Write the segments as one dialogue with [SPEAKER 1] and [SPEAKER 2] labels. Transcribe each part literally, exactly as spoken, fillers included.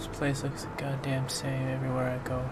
[SPEAKER 1] Place looks the goddamn same everywhere I go.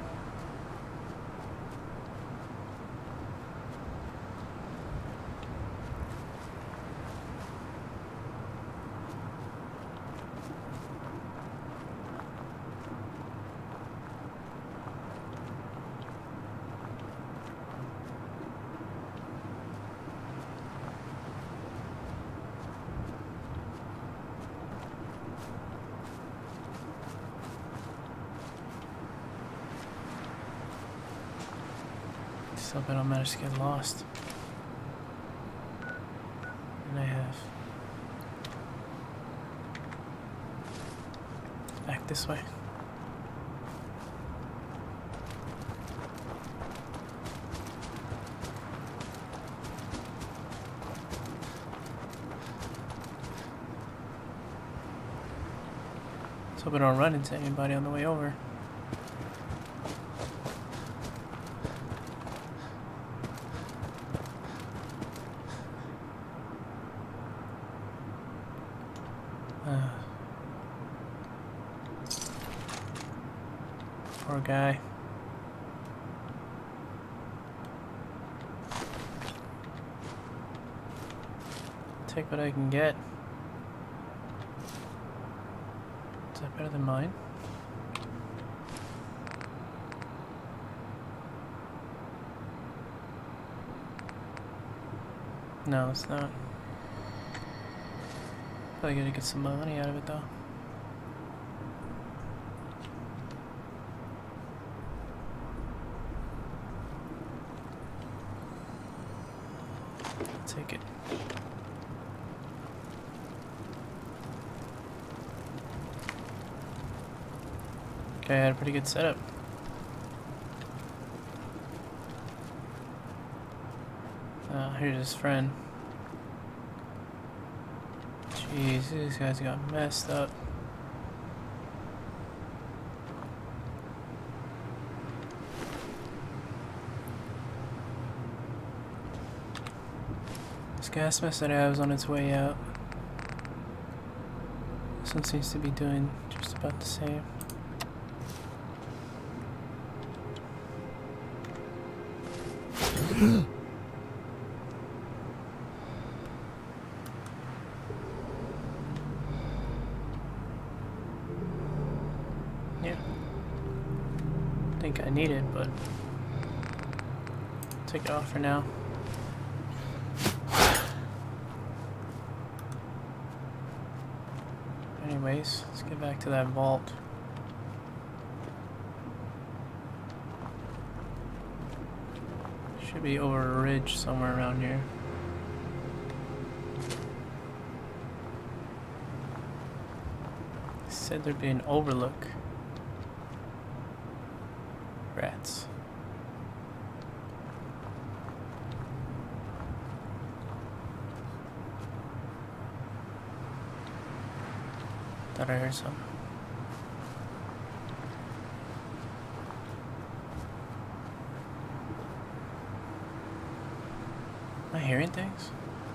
[SPEAKER 1] Still hope I don't manage to get lost. And I have. Back this way. Let's hope I don't run into anybody on the way over. Uh, poor guy. Take what I can get. Is that better than mine? No, it's not. Probably gonna get some money out of it though. I'll take it. Okay, I had a pretty good setup. Uh, here's his friend. Jeez, these guys got messed up. This gas mask that I have is on its way out. This one seems to be doing just about the same. Yeah. I think I need it, but take it off for now. Anyways, let's get back to that vault. Should be over a ridge somewhere around here. Said there'd be an overlook. Rats. Thought I heard something. Am I hearing things?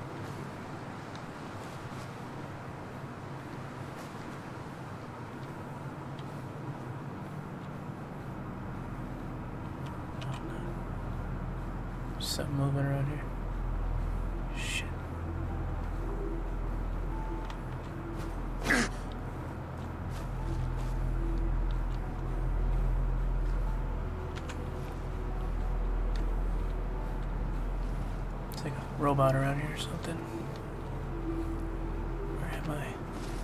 [SPEAKER 1] Something moving around here. Shit. It's like a robot around here or something. Where am I?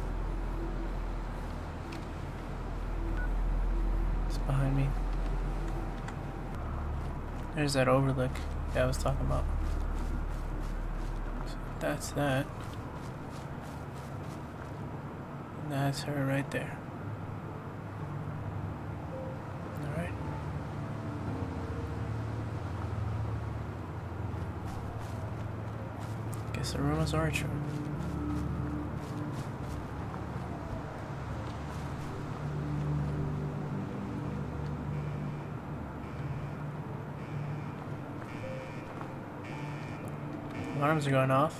[SPEAKER 1] It's behind me. There's that overlook. Yeah, I was talking about. So that's that. And that's her right there. Alright. Guess the rumors are true. Alarms are going off.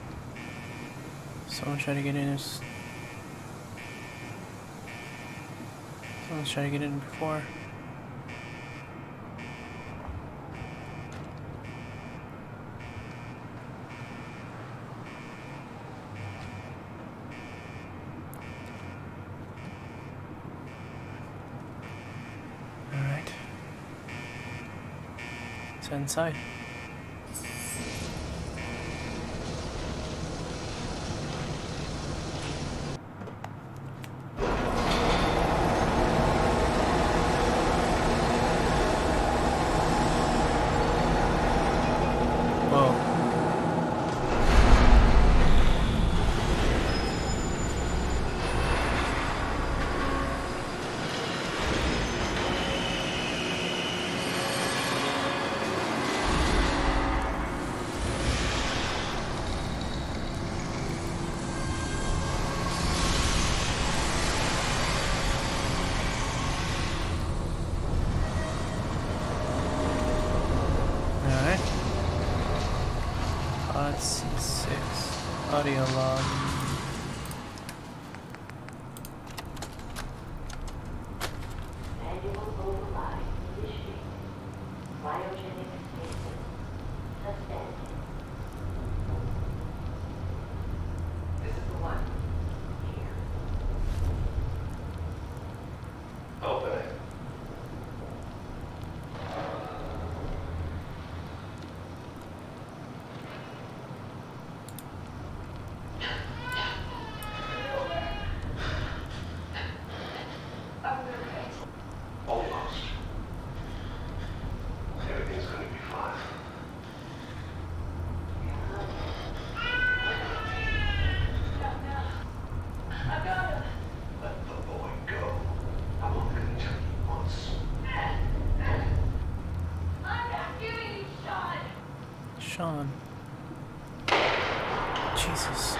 [SPEAKER 1] Someone tried to get in this. Let's try to get in before. Alright. Let's head inside. C six audio log.
[SPEAKER 2] Manual override initiated. Cryogenic system suspended. This is the one. Here.
[SPEAKER 3] Open it.
[SPEAKER 1] Sean. Jesus.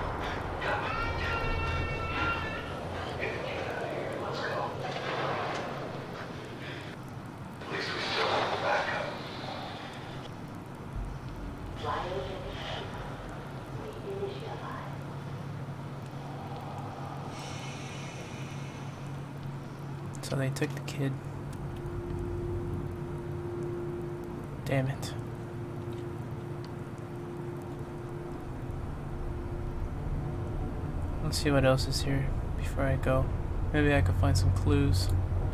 [SPEAKER 1] So they took the kid. Damn it. Let's see what else is here before I go. Maybe I can find some clues.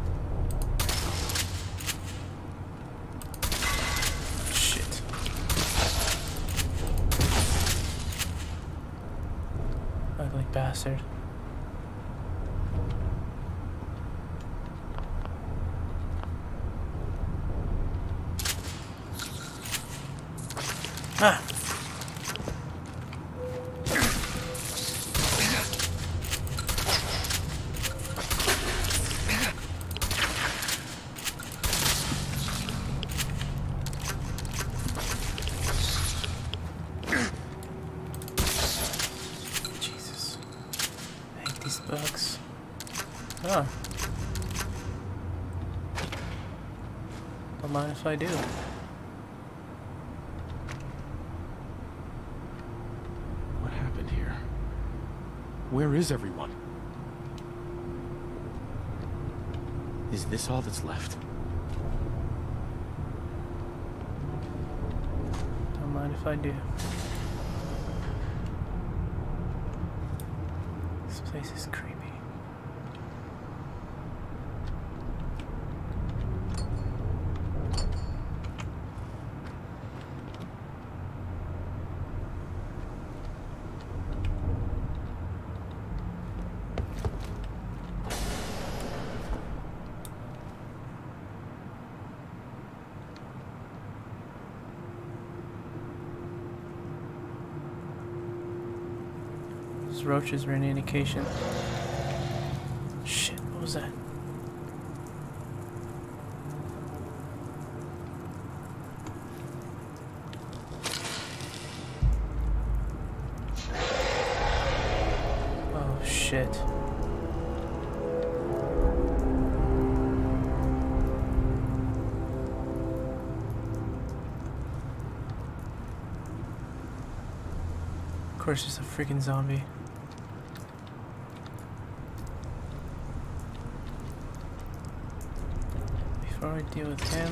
[SPEAKER 1] Shit. Ugly bastard. Ah! Jesus. I hate these bugs. Oh. Don't mind if I do.
[SPEAKER 4] Where is everyone? Is this all that's left?
[SPEAKER 1] Don't mind if I do. This place is creepy. Those roaches were an indication. Shit, what was that? Oh shit. Of course, it's a freaking zombie. Before we deal with him.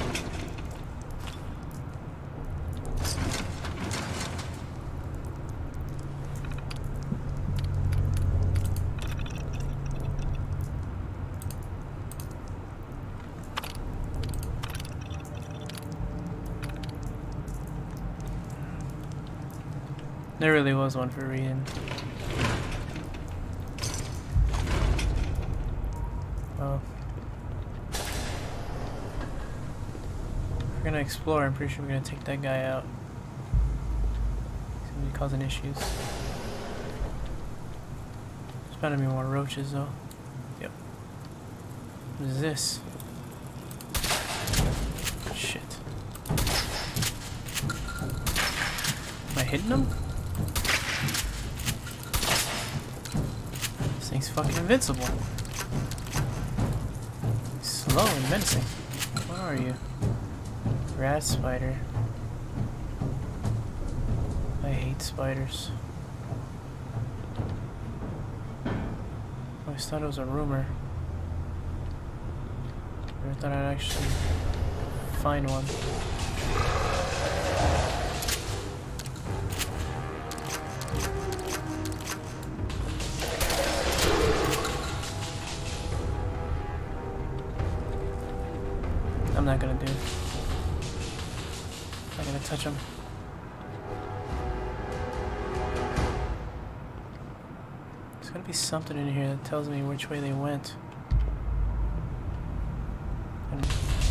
[SPEAKER 1] There really was one for reading. Well, if we're gonna explore, I'm pretty sure we're gonna take that guy out. He's gonna be causing issues. There's bound to be more roaches though. Yep. What is this? Shit. Am I hitting him? This thing's fucking invincible. Slow and menacing. What are you? Rat spider. I hate spiders. I always thought it was a rumor. Never thought I'd actually find one. I'm not gonna do it. I'm not gonna touch him. There's gotta be something in here that tells me which way they went. And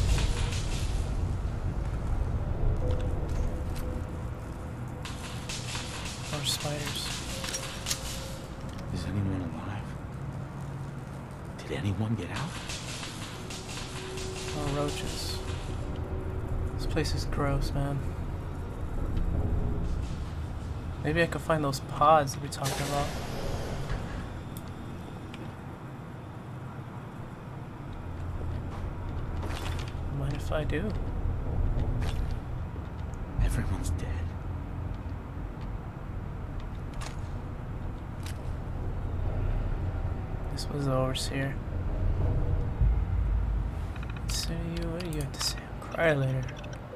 [SPEAKER 1] more spiders.
[SPEAKER 4] Is anyone alive? Did anyone get out?
[SPEAKER 1] More roaches. This place is gross, man. Maybe I could find those pods that we're talking about. Mind if I do?
[SPEAKER 4] Everyone's dead.
[SPEAKER 1] This was the overseer. So you, what do you have to say? I'll cry later.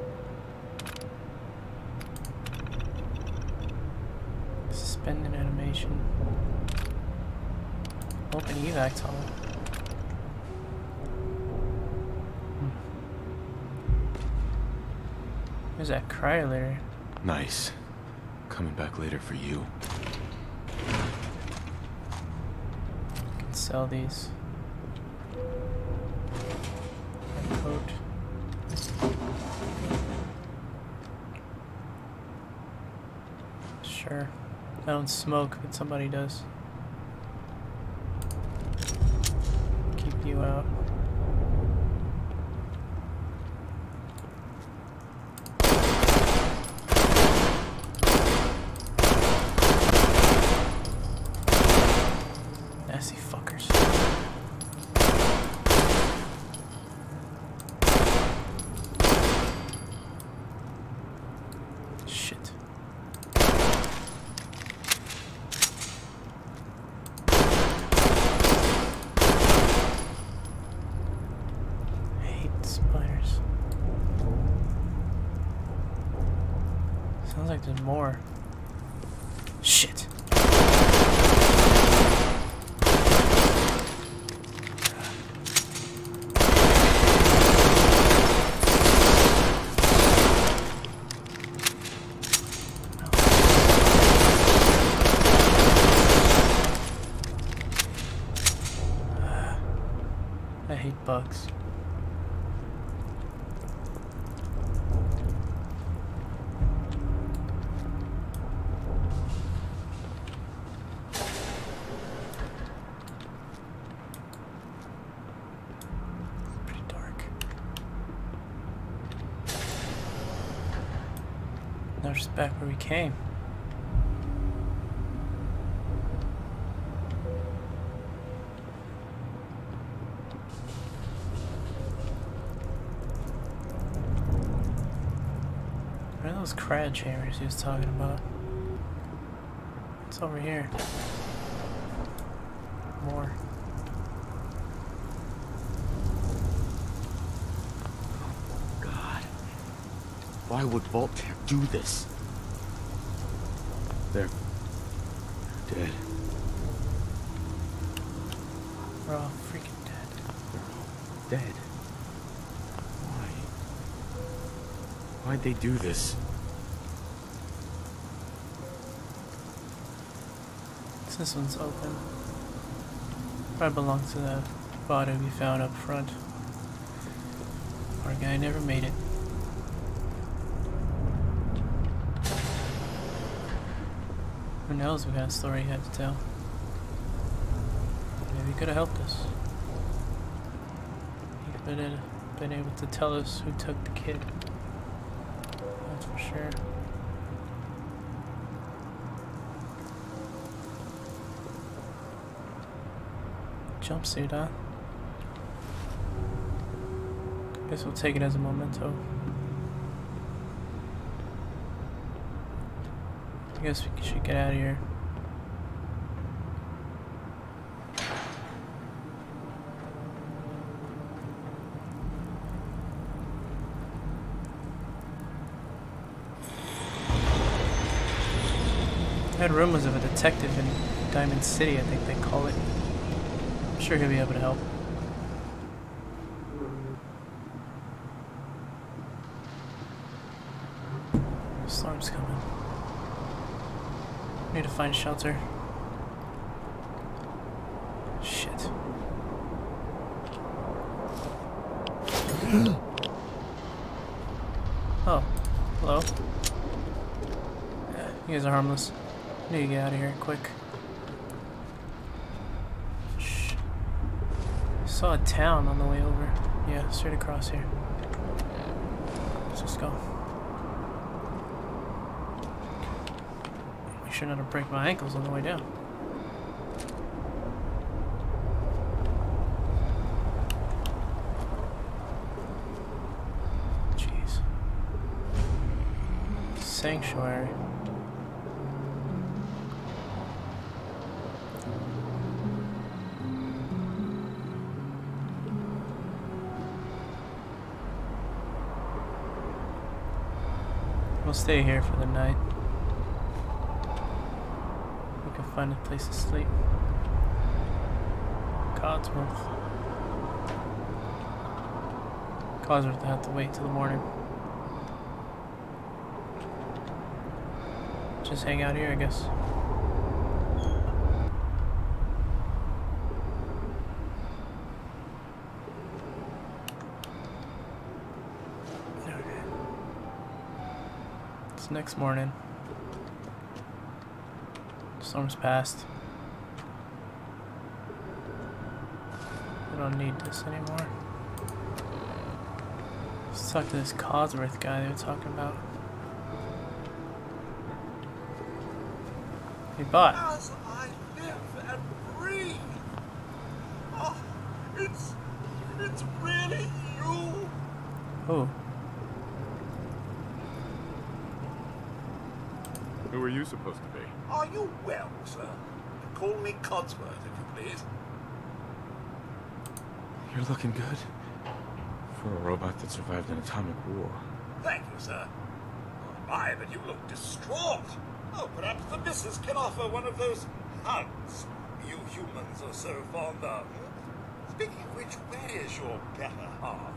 [SPEAKER 1] Suspended animation. Open evac tunnel. Hmm. Where's that cryolator?
[SPEAKER 4] Nice. Coming back later for you.
[SPEAKER 1] I can sell these. Coat. Sure. I don't smoke, but somebody does. Keep you out. Nasty fuckers. Shit. I hate spiders. Sounds like there's more. Shit. I hate bugs. Pretty dark. Now we're just back where we came. Where are those cryo chambers he was talking about? It's over here. More.
[SPEAKER 4] Why would Voltaire do this? They're dead.
[SPEAKER 1] We're all freaking dead.
[SPEAKER 4] They're all dead. Why? Why'd they do this?
[SPEAKER 1] This one's open. Probably belongs to the body we found up front. Our guy never made it. Who knows what kind of story he had to tell? Maybe he could have helped us. He could have been able to tell us who took the kid. That's for sure. Jumpsuit, huh? Guess we'll take it as a memento. I guess we should get out of here. I had rumors of a detective in Diamond City, I think they call it. I'm sure he'll be able to help. Storm's coming. Need to find shelter. Shit. Oh, hello. Yeah, you guys are harmless. Need to get out of here quick. Shh. Saw a town on the way over. Yeah, straight across here. Let's just go. Make sure not to break my ankles on the way down. Jeez. Sanctuary. We'll stay here for the night. We can find a place to sleep. Codsworth. Codsworth will have to wait till the morning. Just hang out here, I guess. Next morning. Storm's passed. We don't need this anymore. Let's talk to this Codsworth guy they were talking about. Hey, bot.
[SPEAKER 5] As I live and breathe. Oh, it's it's really you.
[SPEAKER 1] Who?
[SPEAKER 6] Who are you supposed to be?
[SPEAKER 5] Are you well, sir? Call me Codsworth, if you please.
[SPEAKER 4] You're looking good. For a robot that survived an atomic war.
[SPEAKER 5] Thank you, sir. Oh my, but you look distraught. Oh, perhaps the missus can offer one of those hugs you humans are so fond of. Speaking of which, where is your better half?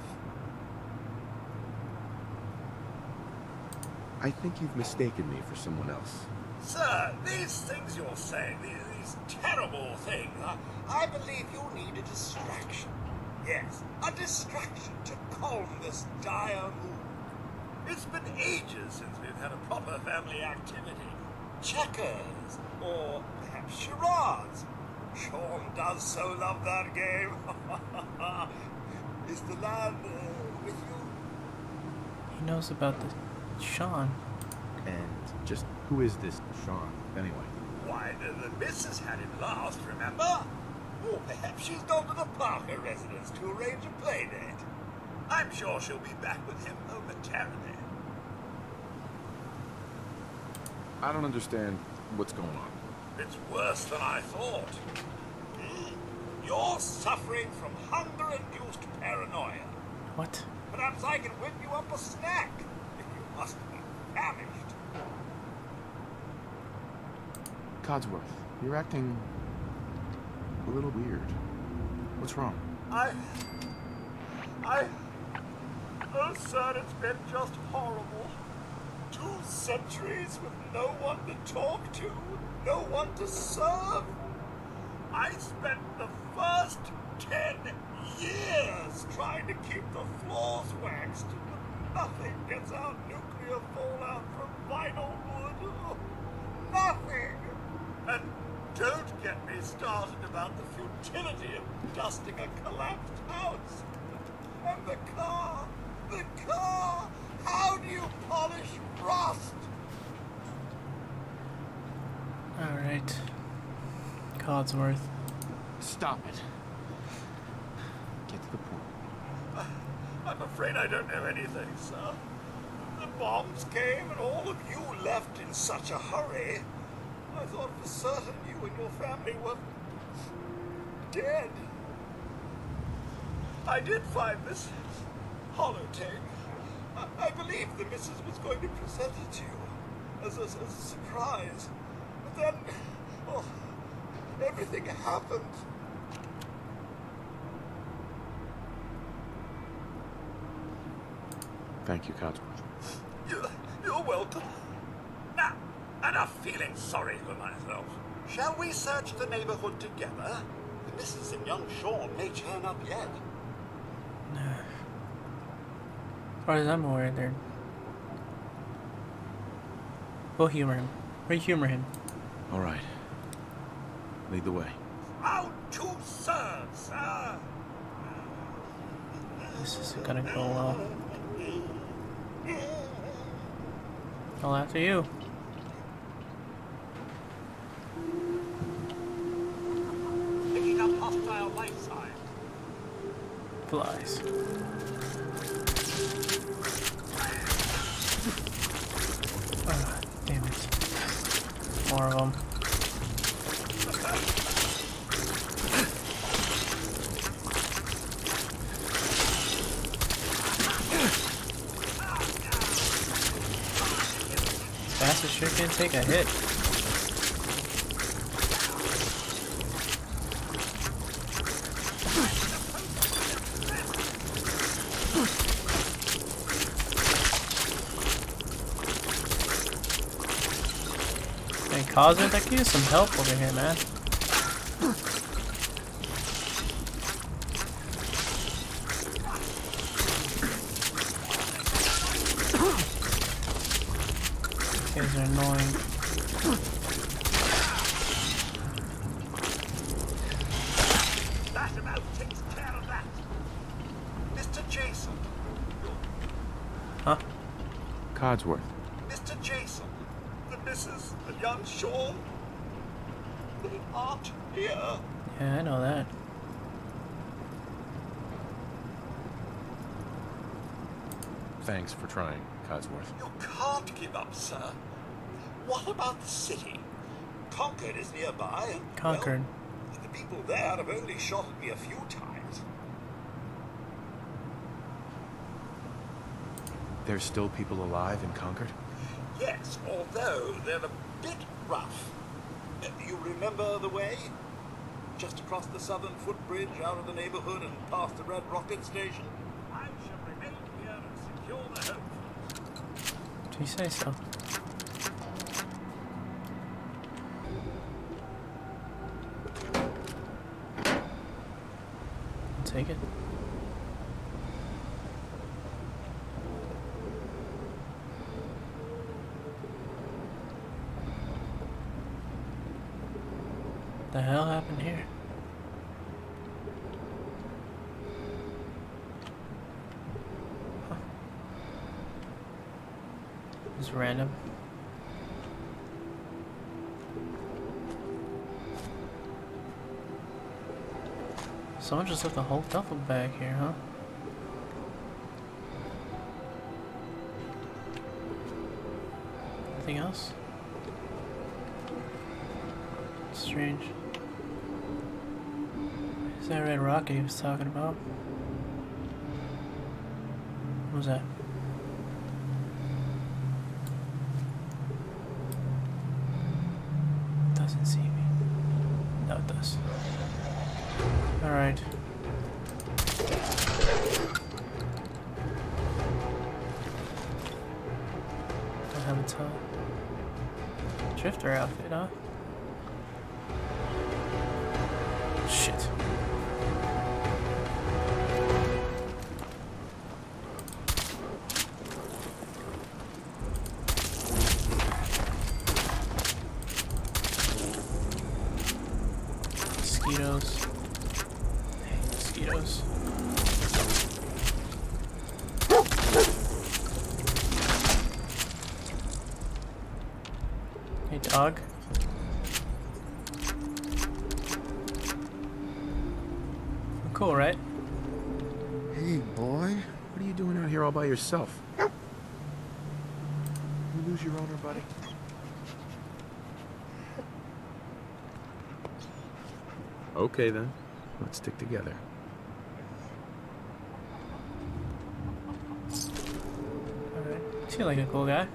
[SPEAKER 6] I think you've mistaken me for someone else.
[SPEAKER 5] Sir, these things you're saying, these, these terrible things, I, I believe you need a distraction. Yes, a distraction to calm this dire mood. It's been ages since we've had a proper family activity. Checkers, or perhaps charades. Sean does so love that game. Is the lad uh, with you?
[SPEAKER 1] He knows about the Sean.
[SPEAKER 6] And just who is this Sean, anyway?
[SPEAKER 5] Why, the, the missus had him last, remember? Or perhaps she's gone to the Parker residence to arrange a play date. I'm sure she'll be back with him momentarily.
[SPEAKER 6] I don't understand what's going on.
[SPEAKER 5] It's worse than I thought. Hmm. You're suffering from hunger-induced paranoia.
[SPEAKER 1] What?
[SPEAKER 5] Perhaps I can whip you up a snack, if you must be famished.
[SPEAKER 6] Codsworth, you're acting a little weird. What's wrong?
[SPEAKER 5] I... I... Oh, sir, it's been just horrible. Two centuries with no one to talk to, no one to serve. I spent the first ten years trying to keep the floors waxed, but nothing gets out nuclear fallout from vinyl wood. Oh, nothing! And don't get me started about the futility of dusting a collapsed house. And the car, the car, how do you polish rust?
[SPEAKER 1] Alright. Codsworth.
[SPEAKER 6] Stop it. Get to the point.
[SPEAKER 5] I'm afraid I don't know anything, sir. The bombs came and all of you left in such a hurry. I thought for certain you and your family were dead. I did find this holotape. I, I believe the missus was going to present it to you as a, as a surprise. But then, oh, everything happened.
[SPEAKER 6] Thank you, Codsworth.
[SPEAKER 5] You, you're welcome. Now, enough feeling sorry for myself. Shall we search the neighborhood together? The missus and young Sean may turn up yet.
[SPEAKER 1] Nah. As far as I'm aware, they're... We'll humor him. We'll humor him.
[SPEAKER 6] All right. Lead the way.
[SPEAKER 5] How to serve, sir?
[SPEAKER 1] This isn't gonna go well. All after you.
[SPEAKER 5] Picking up hostile life sign.
[SPEAKER 1] Flies. Ah, damn it. More of them. Fastest sure can take a hit. Hey, Cosmic, I could use some help over here, man. These are annoying.
[SPEAKER 5] That about takes care of that. Mister Jason.
[SPEAKER 1] Huh?
[SPEAKER 6] Codsworth.
[SPEAKER 5] Mister Jason. The missus and young Sean. They aren't here.
[SPEAKER 1] Yeah, I know that.
[SPEAKER 6] Thanks for trying, Codsworth.
[SPEAKER 5] You can't give up, sir. What about the city? Concord is nearby. and,
[SPEAKER 1] Concord.
[SPEAKER 5] Well, the people there have only shot at me a few times.
[SPEAKER 6] There's still people alive in Concord?
[SPEAKER 5] Yes, although they're a bit rough. Uh, You remember the way? Just across the southern footbridge, out of the neighborhood, and past the Red Rocket Station? I shall remain here and secure the home.
[SPEAKER 1] Did you say so? I'll take it. The hell happened here? Huh. Just random. Someone just left a whole duffel bag here, huh? Anything else? Strange. Is that red rocket he was talking about? What was that? this. Alright. Don't have a ton. Drifter outfit, huh? Shit. Mosquitoes. Hey, mosquitoes. Hey, dog. Cool, right?
[SPEAKER 6] Hey, boy. What are you doing out here all by yourself? You lose your owner, buddy? Okay, then. Let's stick together.
[SPEAKER 1] Alright. You seem like a cool guy.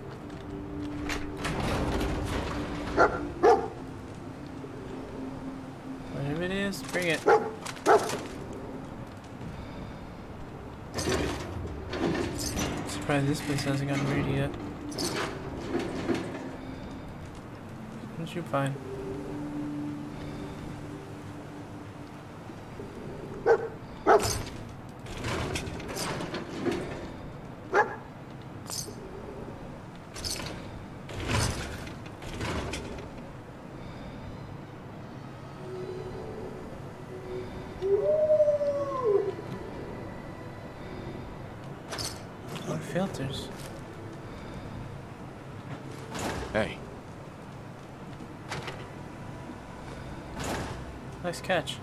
[SPEAKER 1] Whatever it is, bring it. Surprised this place hasn't gotten ready yet. What did you find? Filters.
[SPEAKER 6] Hey.
[SPEAKER 1] Nice catch.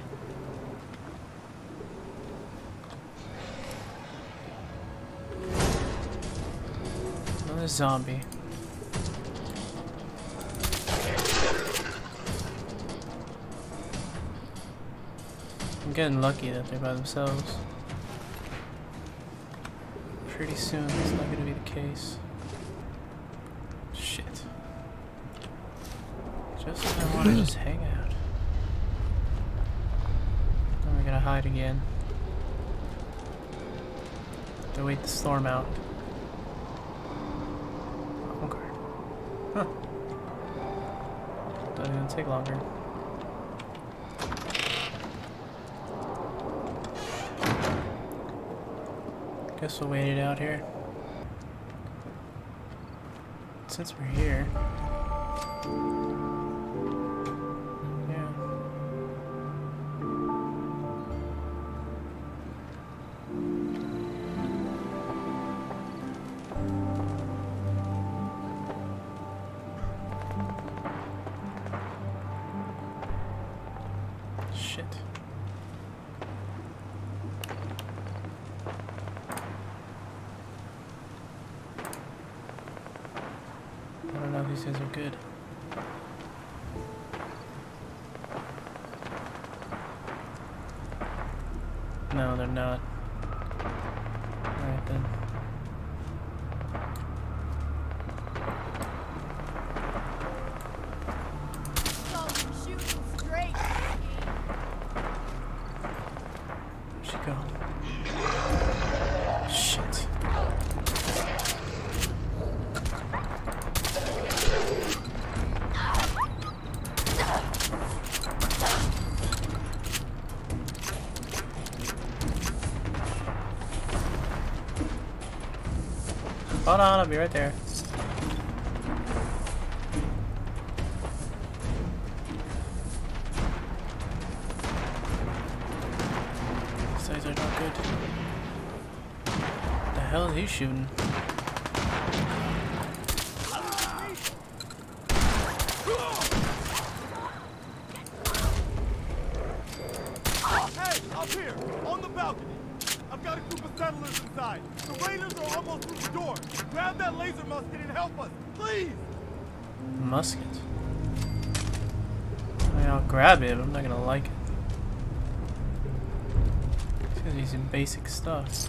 [SPEAKER 1] Another zombie. I'm getting lucky that they're by themselves. Pretty soon it's not going to be the case. Shit. Just when I want to just hang out. Then we're going to hide again. To wait the storm out. Okay. Huh. Thought it was going to take longer. Guess we'll wait it out here. Since we're here. Yeah. Shit. I don't know if these guys are good. No, they're not. Alright then. Where'd she go? Shit. Hold on, I'll be right there. These guys are not good. What the hell is he shooting?
[SPEAKER 7] Hey, up here, on the balcony. I've got a group of settlers inside. The raiders are almost through the door. Grab that laser musket and help us, please!
[SPEAKER 1] Musket? I mean, I'll grab it, but I'm not gonna like it. These guys are using basic stuff.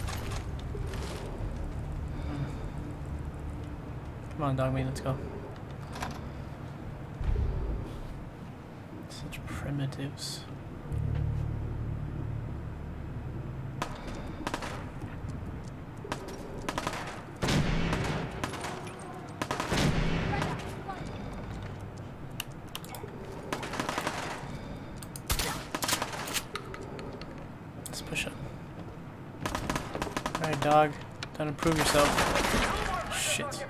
[SPEAKER 1] Hmm. Come on, dog meat, let's go. Such primitive Primitives. Let's push up. Alright, dog. Time to prove yourself. Shit.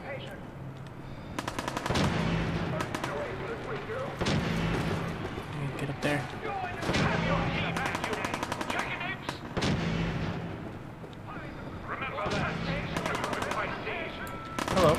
[SPEAKER 1] Get up there. Hello.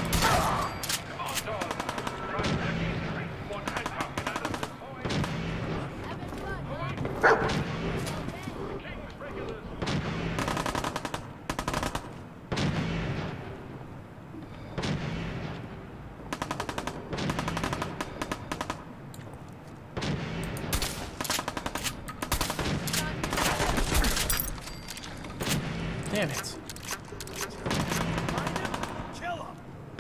[SPEAKER 1] Damn it.
[SPEAKER 7] Kill him.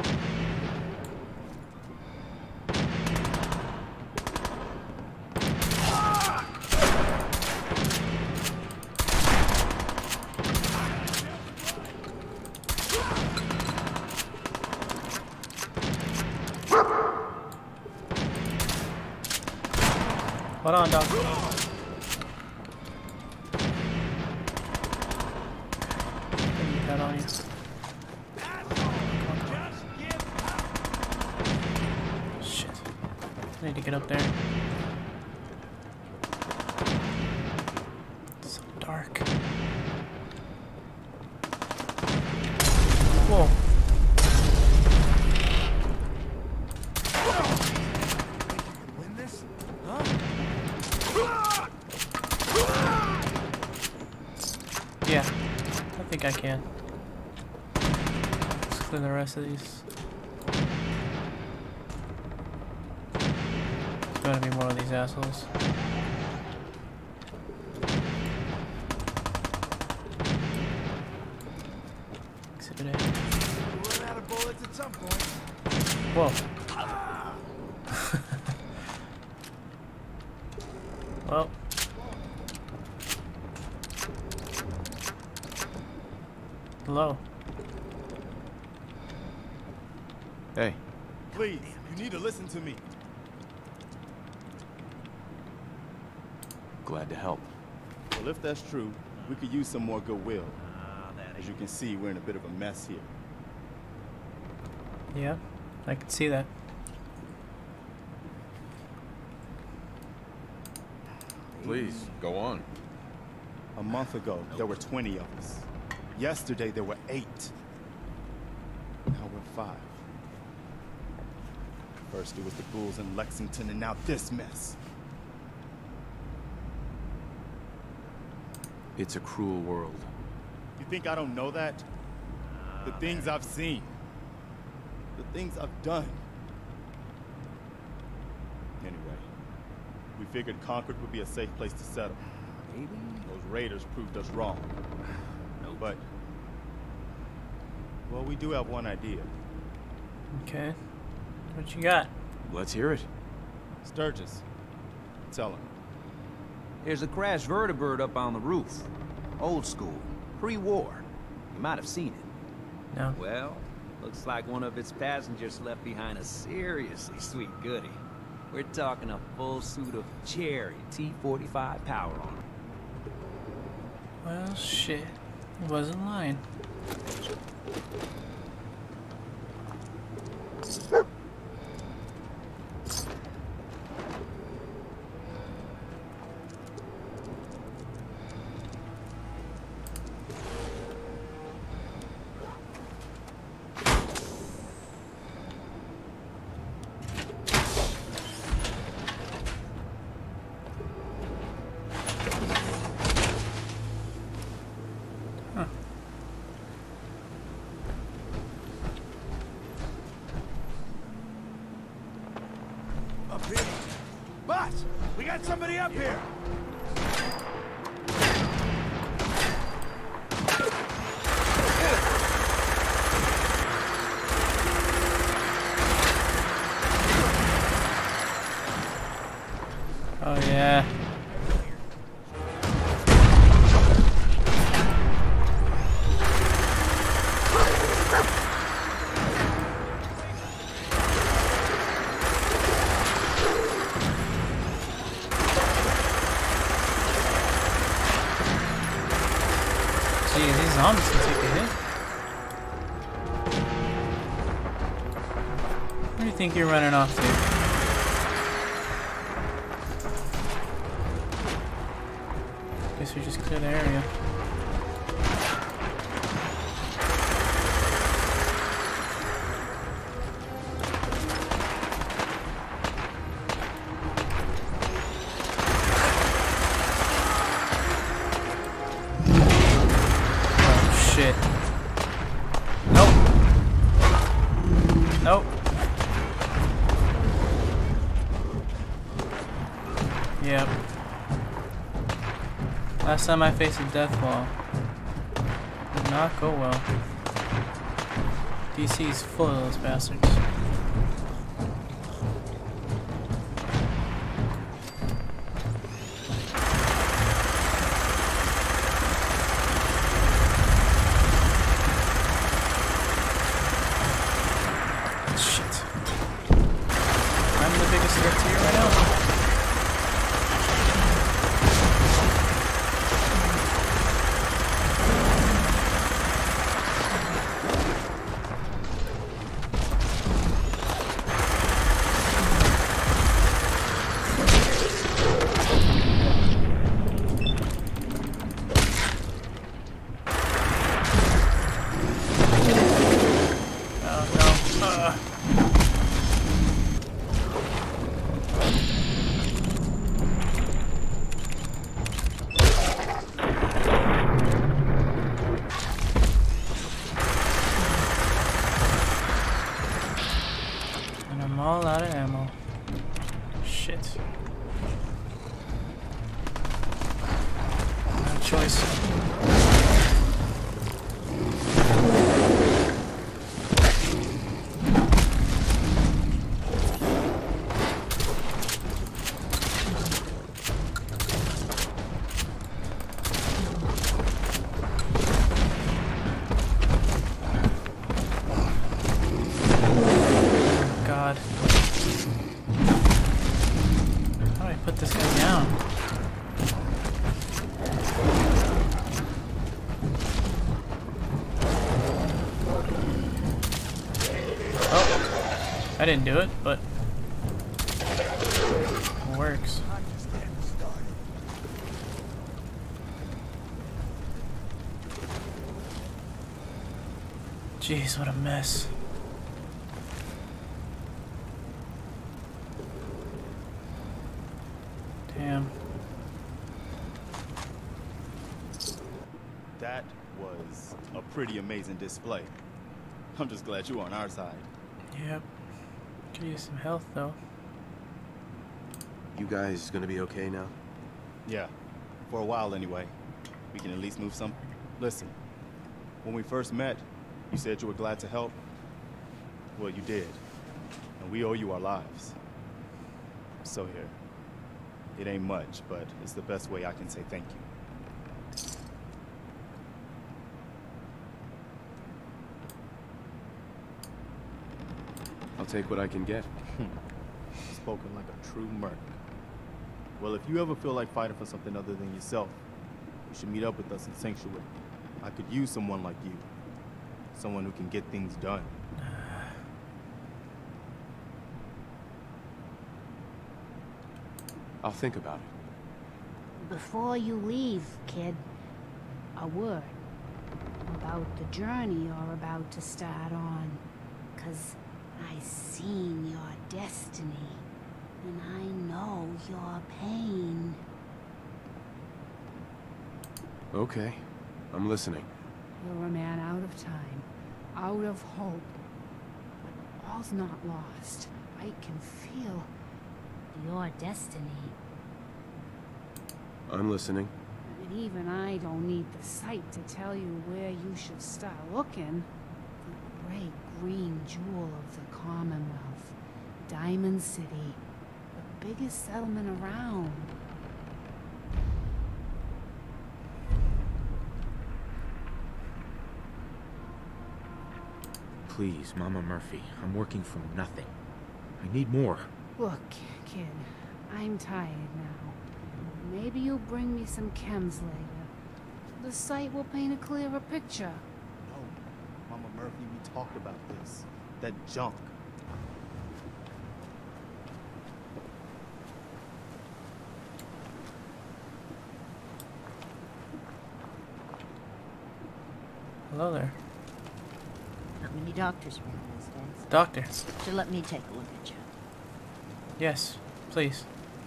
[SPEAKER 1] Hold on, dog. That on you. Shit. I need to get up there. It's so dark. Whoa.
[SPEAKER 7] Win this? Huh?
[SPEAKER 1] Yeah, I think I can. Let's clear the rest of these. There's gotta be more of these assholes. Exhibit A.
[SPEAKER 7] We'll run out of bullets at some point.
[SPEAKER 1] Whoa. Well. Hello.
[SPEAKER 6] Hey,
[SPEAKER 7] Please, you need to listen to me.
[SPEAKER 6] glad to help.
[SPEAKER 7] Well, if that's true, we could use some more goodwill. As you can see, we're in a bit of a mess here.
[SPEAKER 1] Yeah, I can see that.
[SPEAKER 6] Please, go on.
[SPEAKER 7] A month ago, there were twenty of us. Yesterday, there were eight. Now we're five. First, it was the ghouls in Lexington, and now this mess.
[SPEAKER 6] It's a cruel world.
[SPEAKER 7] You think I don't know that? The things I've seen. The things I've done. Anyway, we figured Concord would be a safe place to settle. Maybe those raiders proved us wrong. But, well, we do have one idea.
[SPEAKER 1] Okay. What you got?
[SPEAKER 6] Let's hear it.
[SPEAKER 7] Sturgis, tell him.
[SPEAKER 8] There's a crashed vertibird up on the roof. Old school. Pre-war. You might have seen it.
[SPEAKER 1] No.
[SPEAKER 8] Well, looks like one of its passengers left behind a seriously sweet goodie. We're talking a full suit of Cherry T forty-five power armor.
[SPEAKER 1] Well, shit. I wasn't lying.
[SPEAKER 7] Up here. Boss, we got somebody up here.
[SPEAKER 1] Oh yeah. Jeez, these zombies can take a hit. Where do you think you're running off to? Guess we just clear the area. Shit. Nope. Nope. Yep. Last time I faced a death wall. Did not go well. D C is full of those bastards. All out of ammo. Shit. No choice. Put this guy down. Oh, I didn't do it, but it works. Jeez, what a mess. Damn.
[SPEAKER 7] That was a pretty amazing display. I'm just glad you're on our side.
[SPEAKER 1] Yep. Could use some health though.
[SPEAKER 6] You guys gonna be okay now?
[SPEAKER 7] Yeah, for a while anyway. We can at least move some. Listen, when we first met, you said you were glad to help. Well, you did. And we owe you our lives. So here. It ain't much, but it's the best way I can say thank you.
[SPEAKER 6] I'll take what I can get.
[SPEAKER 7] Spoken like a true merc. Well, if you ever feel like fighting for something other than yourself, you should meet up with us in Sanctuary. I could use someone like you. Someone who can get things done.
[SPEAKER 6] I'll think about it.
[SPEAKER 9] Before you leave, kid, a word about the journey you're about to start on. 'Cause I seen your destiny, and I know your pain.
[SPEAKER 6] Okay, I'm listening.
[SPEAKER 9] You're a man out of time, out of hope. But all's not lost. I can feel your destiny.
[SPEAKER 6] I'm listening.
[SPEAKER 9] And even I don't need the sight to tell you where you should start looking. The great green jewel of the Commonwealth. Diamond City. The biggest settlement around.
[SPEAKER 4] Please, Mama Murphy. I'm working from nothing. I need more.
[SPEAKER 9] Look, kid, I'm tired now. Maybe you'll bring me some chems later. The sight will paint a clearer picture.
[SPEAKER 7] No, Mama Murphy, we talked about this. That junk.
[SPEAKER 1] Hello there.
[SPEAKER 10] Not many doctors around these days.
[SPEAKER 1] Doctor.
[SPEAKER 10] So let me take a look at you.
[SPEAKER 1] Yes, please.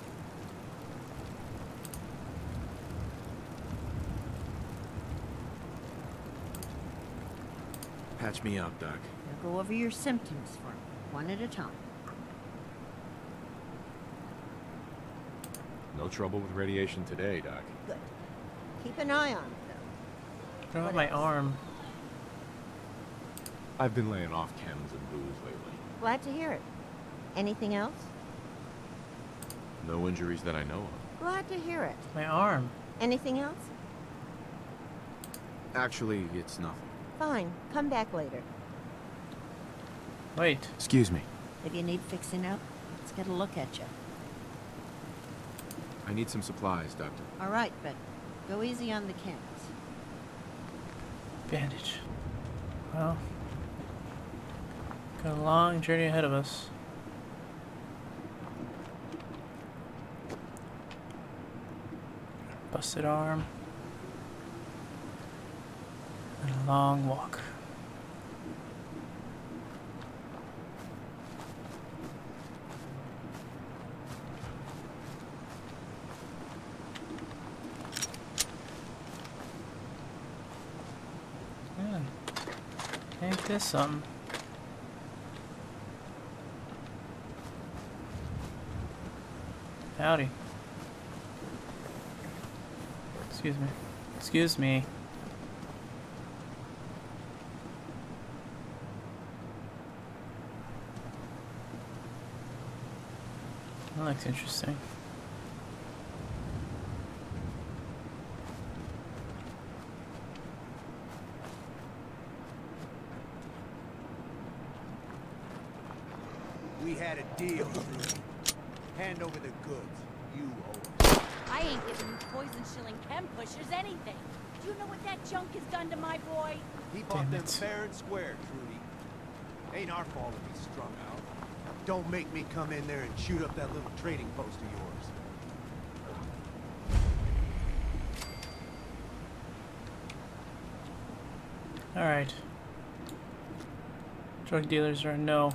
[SPEAKER 6] Patch me up, Doc.
[SPEAKER 10] Now go over your symptoms for me, one at a time.
[SPEAKER 4] No trouble with radiation today, Doc.
[SPEAKER 10] Good. Keep an eye on it, though.
[SPEAKER 1] What about
[SPEAKER 10] What
[SPEAKER 1] my
[SPEAKER 10] else?
[SPEAKER 1] arm?
[SPEAKER 4] I've been laying off chems and booze lately.
[SPEAKER 10] Glad to hear it. Anything else?
[SPEAKER 4] No injuries that I know of.
[SPEAKER 10] Glad to hear it.
[SPEAKER 1] My arm.
[SPEAKER 10] Anything else?
[SPEAKER 6] Actually, it's nothing.
[SPEAKER 10] Fine. Come back later.
[SPEAKER 1] Wait.
[SPEAKER 6] Excuse me.
[SPEAKER 10] If you need fixing up, let's get a look at you.
[SPEAKER 6] I need some supplies, Doctor.
[SPEAKER 10] All right, but go easy on the cans.
[SPEAKER 1] Bandage. Well, got a long journey ahead of us. Busted arm. And a long walk. Man, ain't this something? Howdy. Excuse me. Excuse me. That looks interesting.
[SPEAKER 5] We had a deal, Trudy. Hand over the goods. You owe us.
[SPEAKER 11] I ain't giving you poison shilling chem pushers anything. Do you know what that junk has done to my boy?
[SPEAKER 5] He bought
[SPEAKER 1] Damn
[SPEAKER 5] them
[SPEAKER 1] it.
[SPEAKER 5] fair and square, Trudy. Ain't our fault if he's strung out. Don't make me come in there and shoot up that little trading post of yours.
[SPEAKER 1] Alright. Drug dealers are a no.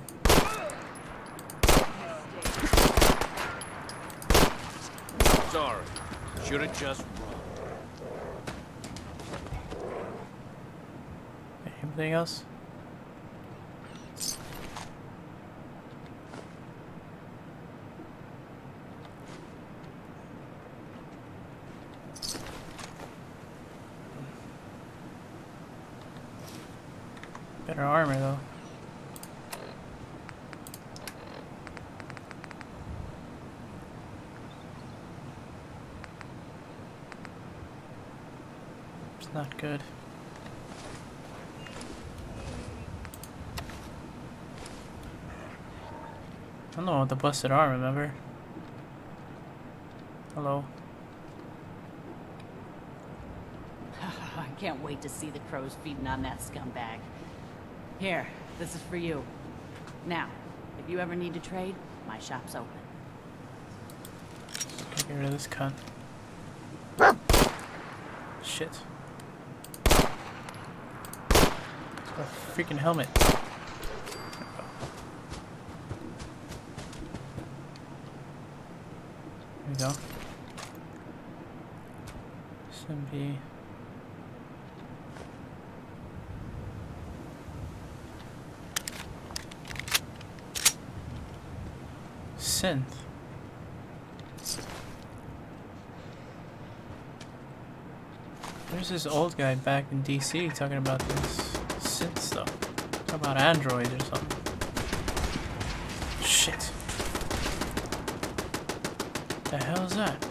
[SPEAKER 12] Sorry. Should have just run.
[SPEAKER 1] Anything else? Better armor though. It's not good. I don't know about the busted arm, remember? Hello.
[SPEAKER 11] I can't wait to see the crows feeding on that scumbag. Here, this is for you. Now, if you ever need to trade, my shop's open.
[SPEAKER 1] Get rid of this cunt. Shit. It's got a freaking helmet. There we go. S M B. Synth. There's this old guy back in D C talking about this synth stuff. Talking about androids or something. Shit. The hell is that?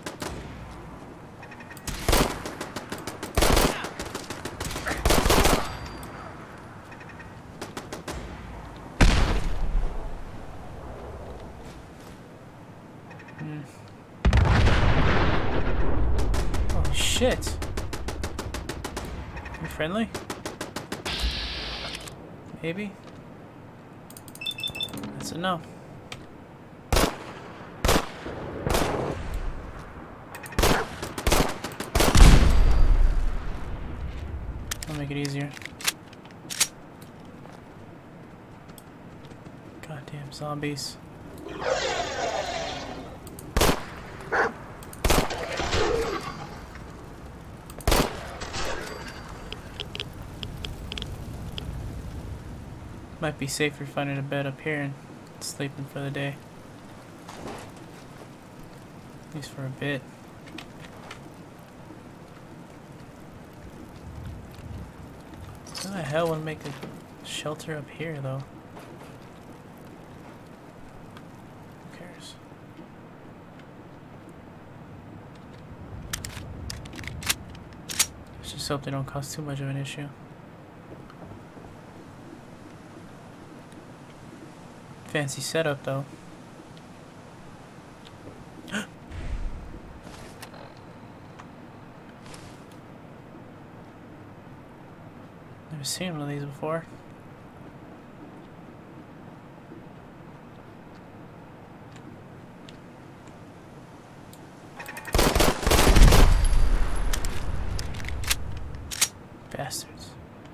[SPEAKER 1] Hmm. Oh shit. You friendly? Maybe? That's a no. I'll make it easier. Goddamn zombies. Might be safer finding a bed up here and sleeping for the day. At least for a bit. Who the hell would make a shelter up here, though? Who cares? Let's just hope they don't cause too much of an issue. Fancy setup, though. Never seen one of these before. Bastards.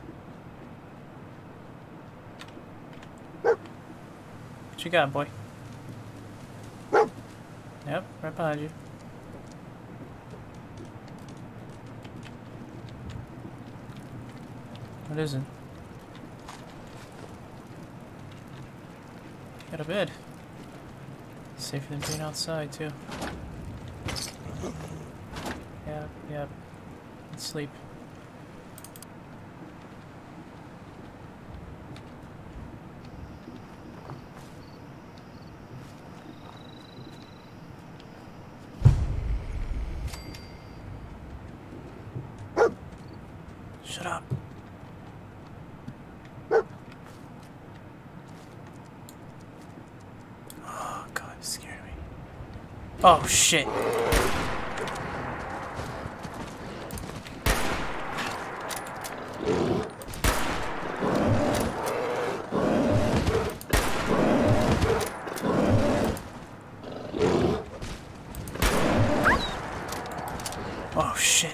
[SPEAKER 1] What you got, boy? Yep, right behind you. What is it? Got a bed. Safer than being outside, too. Yep, yep. Let's sleep. Shut up. Oh god, it scared me. Oh shit. Oh shit.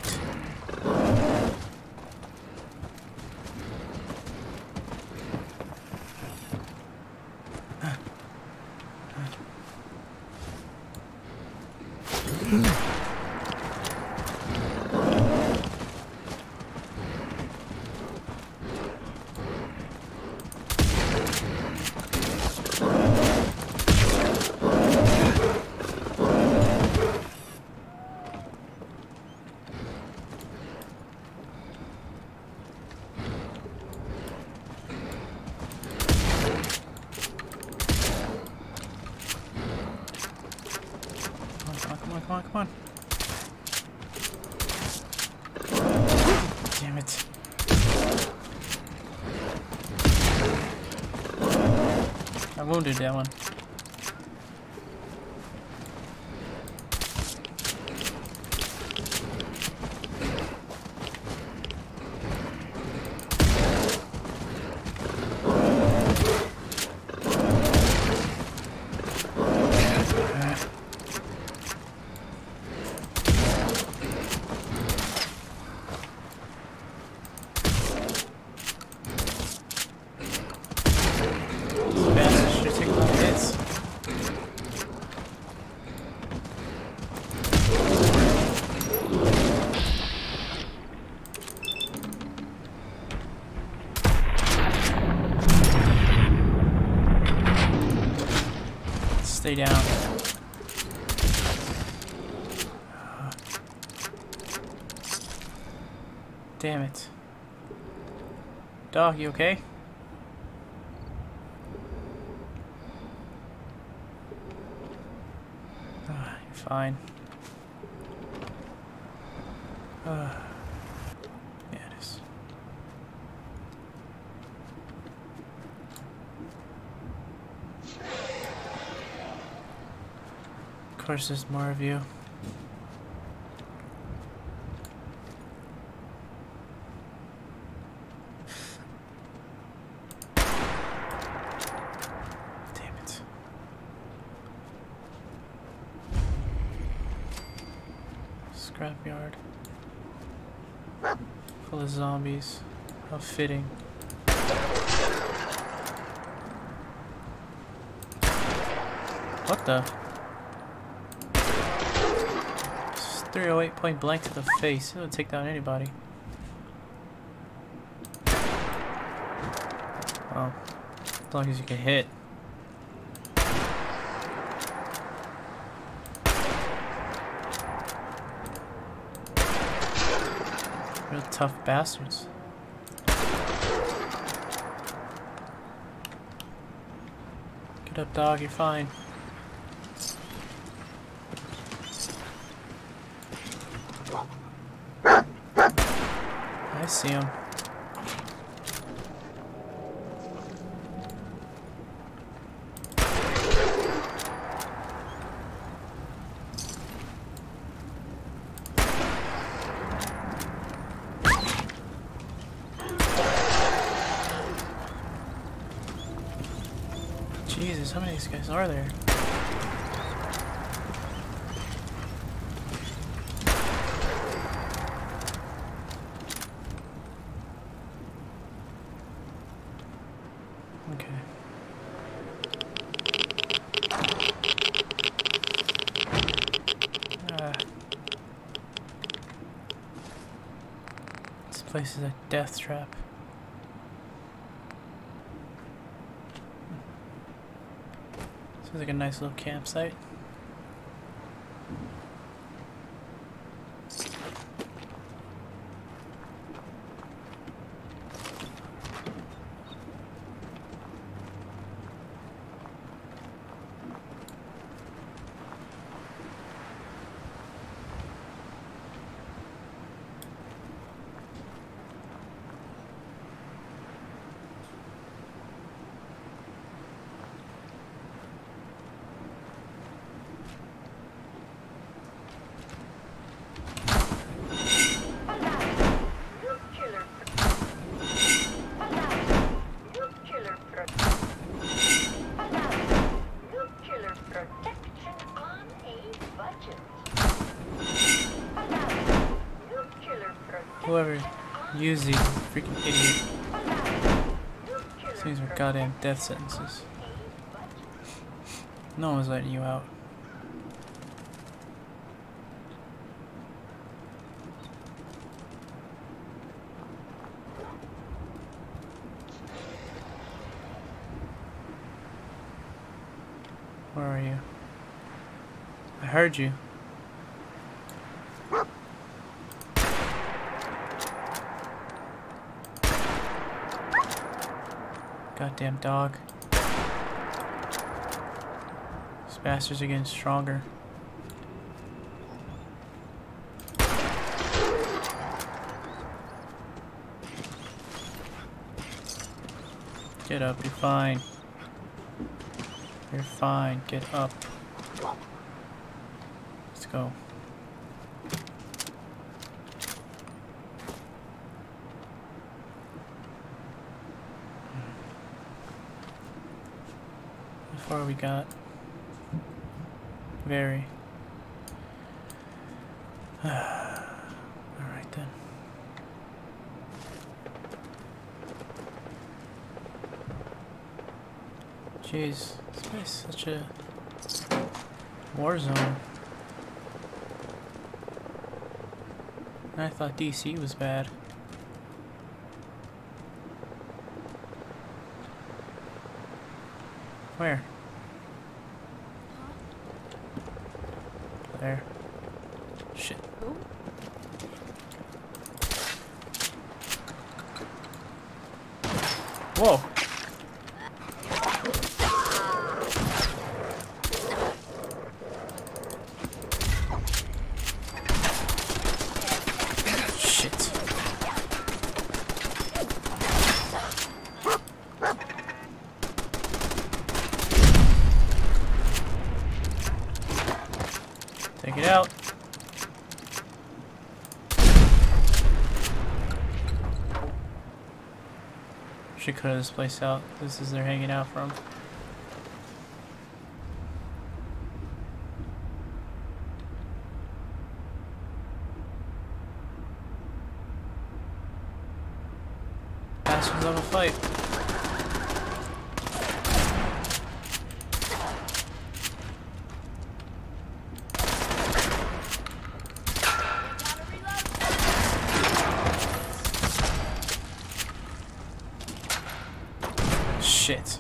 [SPEAKER 1] Come on, come on. Damn it. I wounded that one. Stay down. Damn it. Dog, you okay? Ah, you're fine. Ah. Yeah, it is. Of course, there's more of you. Scrapyard. Full of zombies. How fitting. What the? three oh eight point blank to the face. It'll take down anybody. Oh. As long as you can hit. Real tough bastards. Get up, dog. You're fine. I see him. Jesus, how many of these guys are there? Okay. Ah. This place is a death trap. Seems like a nice little campsite. Whoever used these freaking idiot. These are goddamn death sentences. No one's letting you out. Where are you? I heard you. Goddamn dog. These bastards are getting stronger. Get up, you're fine. You're fine, get up. Let's go. How far we got? Very. Alright then. Jeez, this place is such a war zone. And I thought D C was bad. Where? There. Shit. Whoa! Shit. Take it out. Should cut this place out. This is they're hanging out from. bastards have a fight. Shit.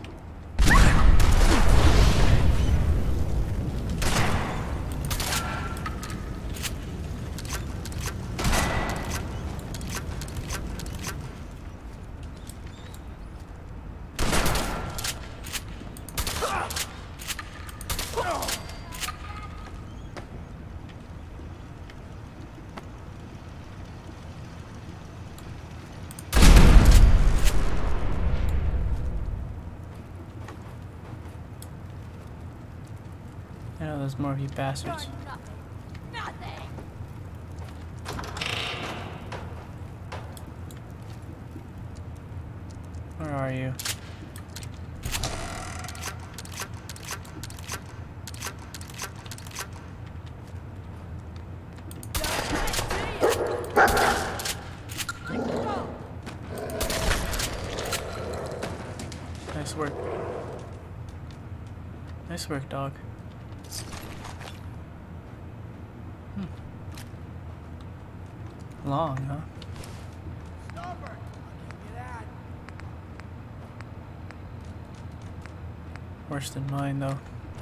[SPEAKER 1] I know there's more of you bastards.
[SPEAKER 2] Nothing.
[SPEAKER 1] Where are you? Nice work. Nice work, dog. Hmm. Long, huh? Worse than mine, though.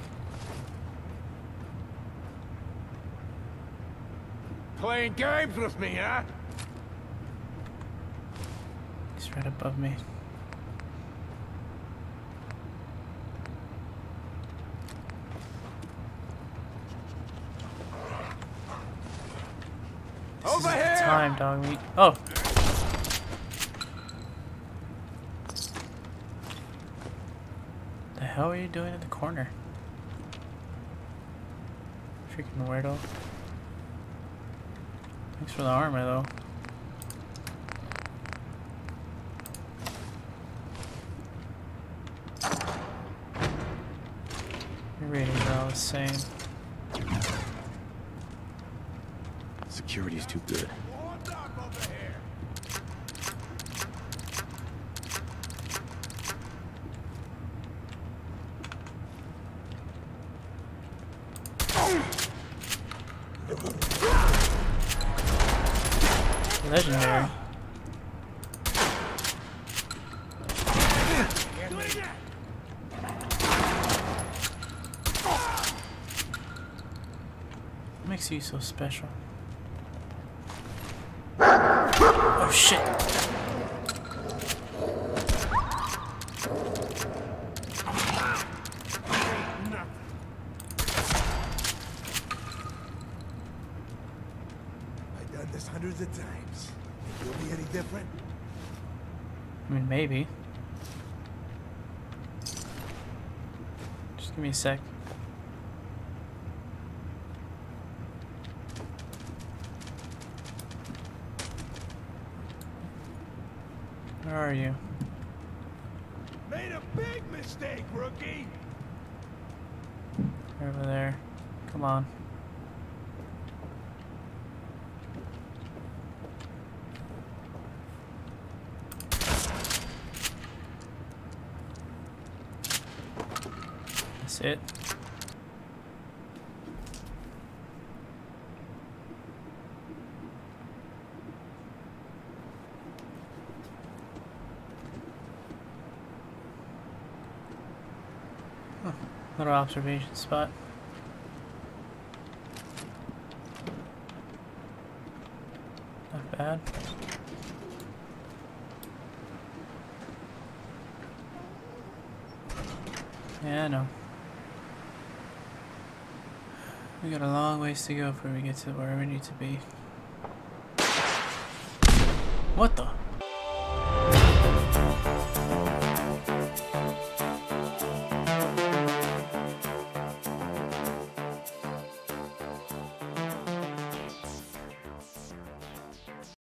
[SPEAKER 12] Playing games with me, huh?
[SPEAKER 1] He's right above me. This
[SPEAKER 12] Over
[SPEAKER 1] is
[SPEAKER 12] here!
[SPEAKER 1] Time, dog. We oh. The hell are you doing in the corner? Freaking weirdo. Thanks for the armor, though. Your ratings are all the same.
[SPEAKER 6] Security's too good.
[SPEAKER 1] Legendary. What makes you so special? Oh shit!
[SPEAKER 5] I've done this hundreds of times. Think you'll be any different?
[SPEAKER 1] I mean, maybe. Just give me a sec. Where are you?
[SPEAKER 5] Made a big mistake, rookie.
[SPEAKER 1] You're over there. Come on. That's it. Huh. Little observation spot. Not bad. Yeah, I know. We got a long ways to go before we get to where we need to be. What the?